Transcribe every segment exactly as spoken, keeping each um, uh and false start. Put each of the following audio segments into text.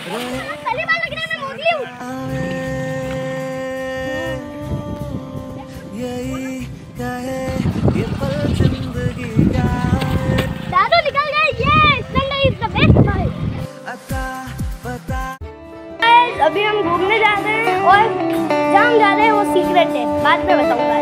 पहली बार लग रहा है मैं मोगली हूँ। दादू निकल गए। ये संडे इज द बेस्ट भाई। अभी हम घूमने जा रहे हैं और जहाँ जा रहे हैं वो सीक्रेट है, बाद में बताऊंगा।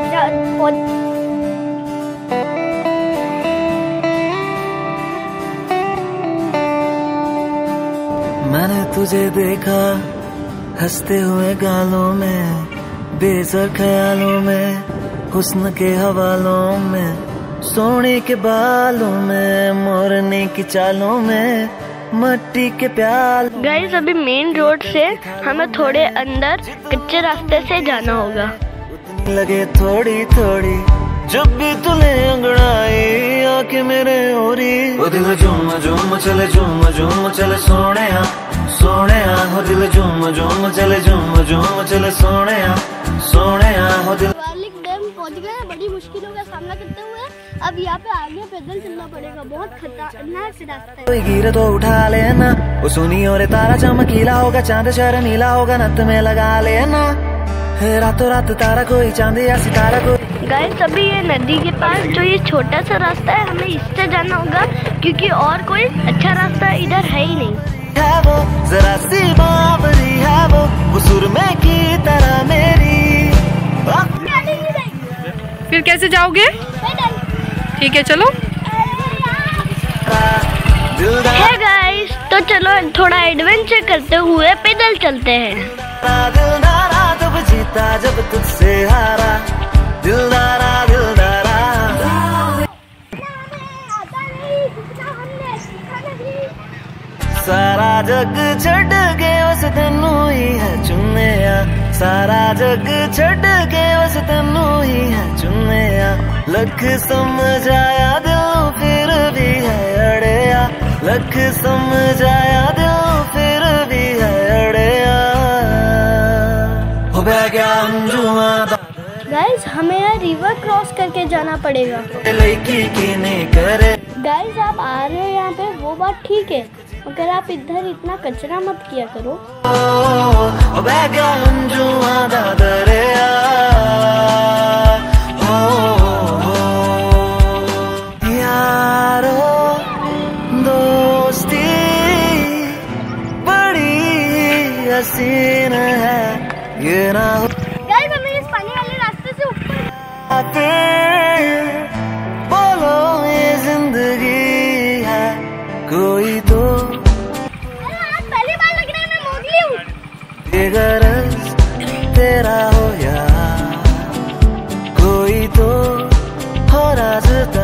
मैंने तुझे देखा हंसते हुए गालों में, बेसर ख्यालों में, हुस्न के हवालों में, सोने के बालों में, मोरने की चालों में, मट्टी के प्याल। गाइस अभी मेन रोड से हमें थोड़े अंदर कच्चे रास्ते से जाना होगा। लगे थोड़ी थोड़ी जब भी तुले अंगड़ाई आके मेरे ओरी, वो दिल झूम झूम चले झूम झूम चले सोने सोने हो दिल झूम झूम चले झूम झूम चले सोने सोने हो दिल। शिवालिक डैम पहुंच गए हैं बड़ी मुश्किलों का सामना करते हुए। अब यहाँ पे आगे पैदल चलना पड़ेगा, बहुत खतरनाक रास्ता है। कोई गिरे तो उठा लेना, वो सुनी और तारा चमकीला होगा, चांद शहर नीला होगा, नत में लगा लेना, रातों रात तारा कोई चांद या सितारा कोई। गाइस अभी ये नदी के पास जो ये छोटा सा रास्ता है हमें इससे जाना होगा, क्योंकि और कोई अच्छा रास्ता इधर है ही नहीं। है वो जरा सी बावरी है वो, वो सुरमे की तरह मेरी। फिर कैसे जाओगे? ठीक है चलो। है गाइस तो चलो थोड़ा एडवेंचर करते हुए पैदल चलते हैं। दिलदारा जब जीता जब तुझसे हारा, दिलदारा दिलदारा। सारा जग छड़ के उस तेनू ही है चुने, सारा जग छड़ के उस तेनू ही है चुने। लख समझाया दिल फिर भी है अड़िया, लख समझाया दिल फिर भी है अड़िया। हो गया अंजुआ गाइस हमें यहाँ रिवर क्रॉस करके जाना पड़ेगा। लड़की की नहीं करे। गाइस आप आ रहे हो यहाँ पे वो बात ठीक है, मगर आप इधर इतना कचरा मत किया करो। हो गया अंजुआ दरिया, यारो दोस्ती बड़ी हसीन है ये ना हो। गाइस हमें इस पानी वाले रास्ते से ऊपर। बोलो ये जिंदगी है कोई तो। अरे आज पहली बार लग रहा है मैं मोगली हूँ। ये गरज तेरा हो या कोई तो हो रास्ता,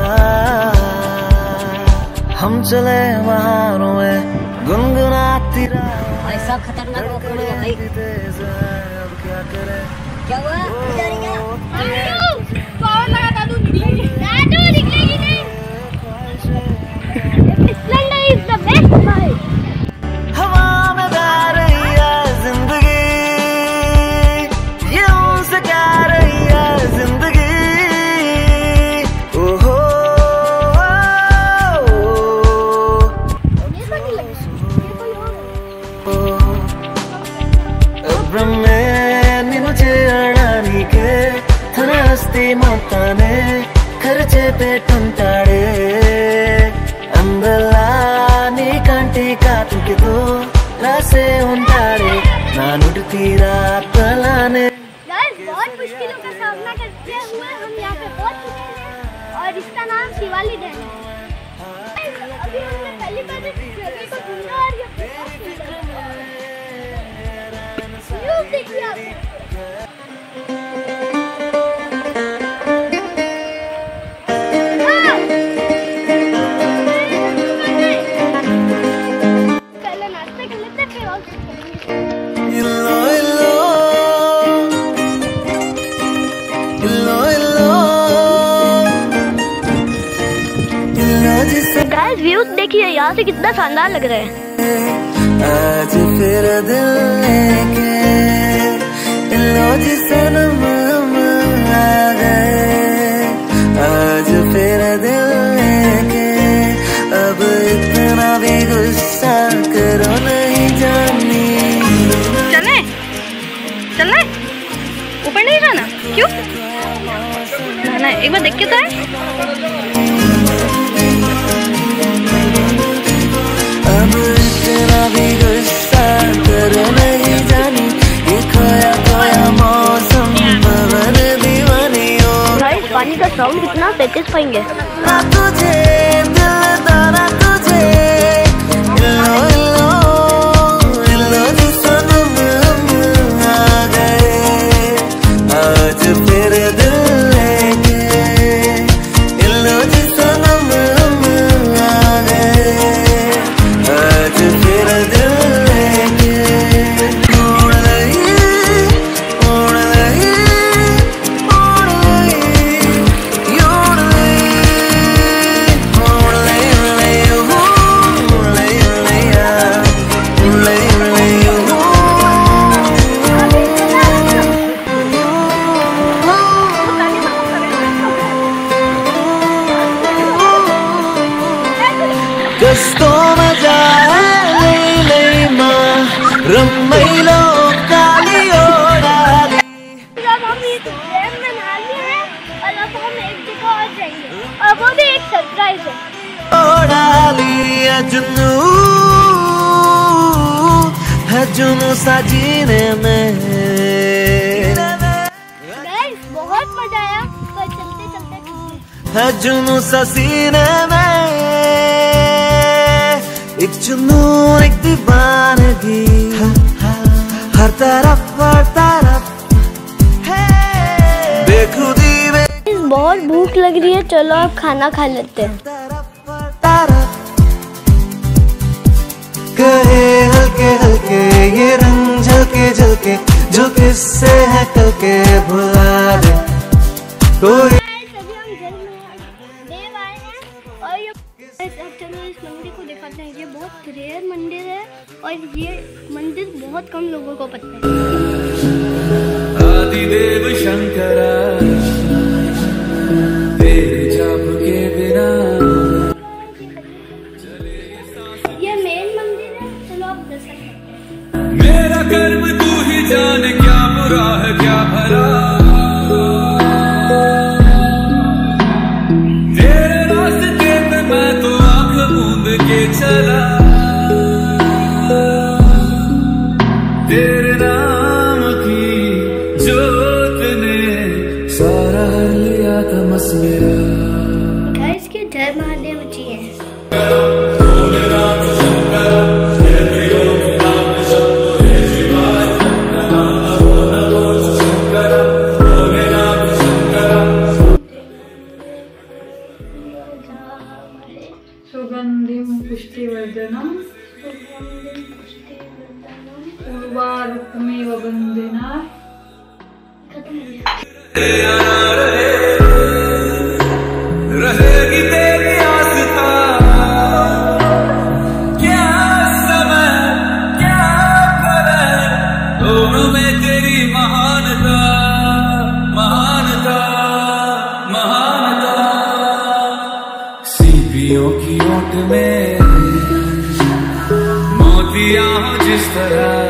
हम चले बहारों में गुनगुनाती राह। ऐसा खतरनाक वो कौन है भाई? अब क्या करे? क्या हुआ? कौन लगा दादू? दादू निकलेगी नहीं। संडे इज द बेस्ट भाई। हवा में बह रही है जिंदगी, ये उनसे क्या रही है जिंदगी। ओहो బ్రహ్మేనినుచేయడానికి ధనస్తి మొత్తానే ఖర్చే పెట్టుంటాడే, అందలా నీ కంటి కాటుకితో రాసే ఉంటాడే నా నుడి తీరా తలానే। गाइस बहुत मुश्किलों का सामना करते हुए हम यहाँ पे पहुँच चुके हैं और इसका नाम शिवालिक डैम है। अभी हमने पहली बार इस जगह को ढूंढा और ये बहुत सुंदर है। व्यू देखिए आप। पहले नाश्ता कर लेते हैं फिर और कुछ करेंगे। इल्लो इल्लो इल्लो इल्लो इल्लो जिसे गाइस व्यूज देखिए यहाँ से कितना शानदार लग रहा है। आज फिर दिल लेके इल्लो जिसे नम आ गए, आज फिर दिल लेके अब इतना भी गुस्सा करो नहीं जानी। क्यों? ना एक बार देख के तो है। अब इतना भी गुस्सा कर नहीं जानी, ये खोया खोया मौसम पवन दीवानी हो। गाइस पानी का साउंड कितना सेटिस्फाइंग है। ना तुझे दिल दाना तुझे इल्लो इल्लो इल्लो जी सनम हम आ गए आज फिर दिल लेके, इल्लो जी सनम हम आ गए आज फिर दिल लेके। उड़ गई उड़ गई उड़ गई उड़ गई उड़ गई उड़ गई उड़ गई उड़ गई कस्तो मजा लई लई माँ रम्मैलो काली ओडाली। जब हम इस डैम में नहा लिए हैं और अब हम एक जगह और जाएंगे और वो भी एक सरप्राइज है। ओडाली जुनू है जुनू सा जीने में। गाइस बहुत मजा आया, पर चलते चलते है जुनू सा सीने में, एक जुनून एक दीवानगी हर तरफ हर तरफ बेखुदी में। बहुत भूख लग रही है, चलो अब खाना खा लेते हैं। कहे हल्के हल्के ये रंग झलके झलके जो किससे है कल के भुला दे कोई। अभी हम जल में देव आए हैं और ये चलो इस मंदिर को दिखाते हैं। ये बहुत रेयर मंदिर है और ये मंदिर बहुत कम लोगों को पता है। आदिदेव शंकरा तेरे जाप के बिना। ये मेन मंदिर है, चलो आप दर्शन करते हैं। मेरा कर्म तू ही जाने क्या बुरा है क्या भला, तेरे रास्ते पे मैं तो आंख मूंद के चला, तेरे नाम की जोत ने सारा लिया तमस मेरा। गाइस के जय महादेव जी है। सुगंधिम पुष्टिवर्धनम उर्वारुकमेव वंदना। रहेगी तेरी आस्था, क्या समय क्या करे, दोनों में तेरी महानता महानता महानता। सीपियों की ओट में मोतियां हो जिस तरह,